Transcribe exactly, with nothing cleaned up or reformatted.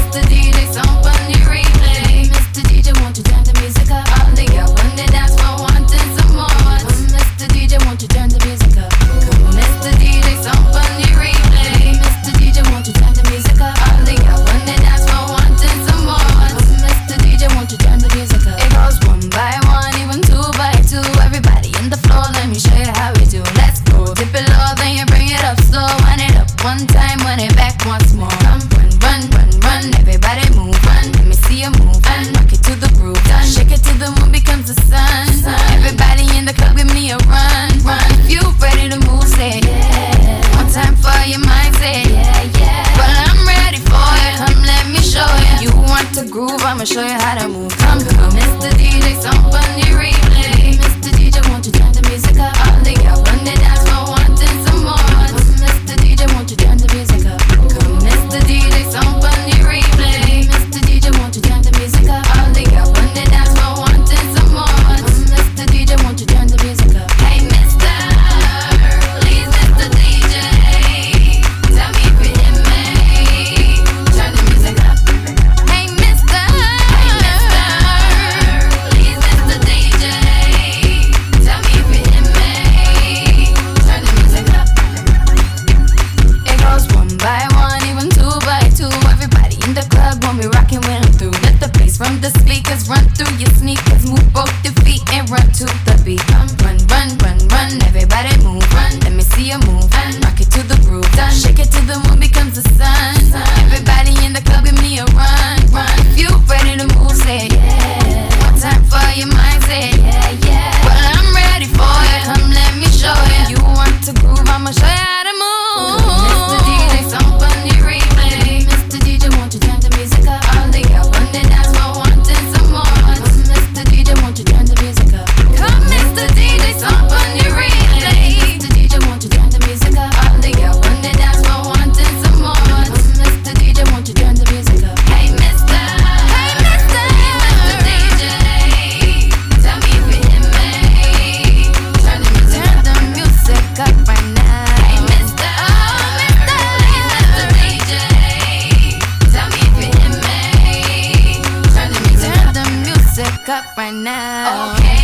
Mister D J, song on the replay. Mister D J, won't you turn the music up? All the girls on the dance floor wanting some more. Mister D J, won't you turn the music up? Mister D J, song on the replay. Mister D J, won't you turn the music up? All the girls on the dance floor wanting some more. Mister D J, won't you turn the music up? It goes one by one, even two by two. Everybody in the floor, let me show you how we do. Let's go, dip it low, then you bring it up slow. Wind it up one time, wind it back once more. Come, run, run, run, run, everybody move, run. Let me see you move, and rock it to the groove. Done. Shake it till the moon becomes the sun. sun. Everybody in the club, give me a run, run. If you ready to move, say yeah. One time for your mind, say yeah, yeah. Well, I'm ready for it. Come, let me show you. You want to groove, I'ma show you how to move. Come, come, Mister D J, song on the replay. Mister D J, won't you turn the music up? All the girls on the dance floor wanting some more. Mister D J, won't you turn the music up? Come, Mister D J, song on the replay. Mister D J, won't you turn the music up? All the girls on the dance floor wanting some more. Mister D J, won't you turn the music up? Hey, Mister, please, Mister D J, tell me if you hear me. Turn the music up. Hey, Mister, hey, Mister, please, Mister D J, tell me if you hear me. Turn the music up. It goes one by one, even two by two. Everybody in the club when we rockin' when I'm through. Let the bass from the speakers run through your sneakers. Move both your feet and run to the beat. Run, run, run, run, everybody move. Run, let me see you move. And rock it to the groove. Done. Shake it till the moon becomes the sun. sun. Everybody in the club, give me a run, run. If you ready to move, say yeah. One time for your mind, say yeah, yeah. Well, I'm ready for it. Come, let me show you. You want to groove, I'ma show you how to move. Mister D J, song on the replay. Mister D J, won't you turn the music up? All the girls on the dance floor wanting some more. Mister D J, won't you turn the music up? Come, Mister D J, song on the replay. Mister D J, won't you turn the music up? All the girls on the dance floor wanting some more. Mister D J, won't you turn the music up? Hey, Mister, hey, Mister, Mister D J, tell me if you hear me. Turn the music, turn the music up right now. Hey, Mister, oh, Mister, Mister D J, tell me if you hear me. Turn the music, turn the music up right now. Okay.